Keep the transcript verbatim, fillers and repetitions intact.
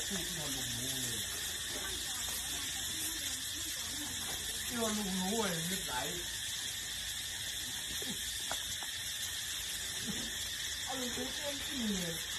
พูดที่ว่าลุงรู้เลยที่ว่าลุงรู้เลยนึกไหลเอาลุงรู้เองที่เลย